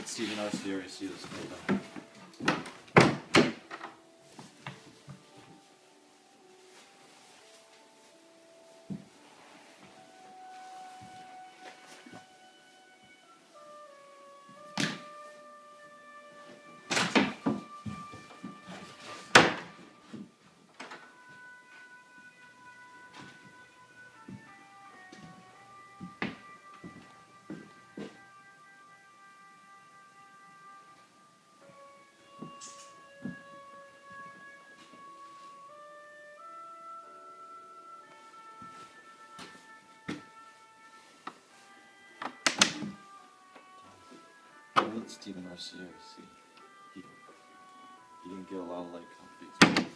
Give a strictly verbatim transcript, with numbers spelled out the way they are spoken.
Stephen R. Sierra, see this photo. Let Stephen R. Sierra see. He, he didn't get a lot of like on Facebook.